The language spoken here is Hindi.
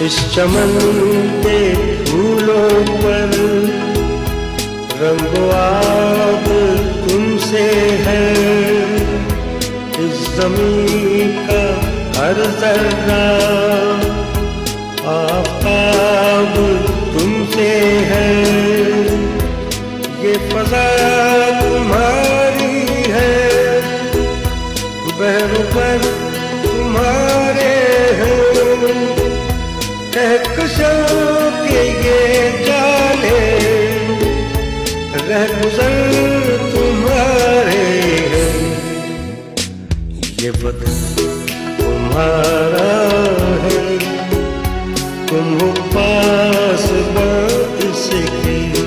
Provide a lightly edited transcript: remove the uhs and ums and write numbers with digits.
इस चमन के फूलों पर रंगो आब तुमसे है, इस ज़मीं का हर ज़र्रा आफ़ताब तुमसे है, ये फ़ज़ा तुम्हारी है, बहरों पर तुम्हारे हैं, कहकशां के ये जाले रहगुज़र तुम्हारे हैं, ये वतन तुम्हारा है, तुम हो पास इसके।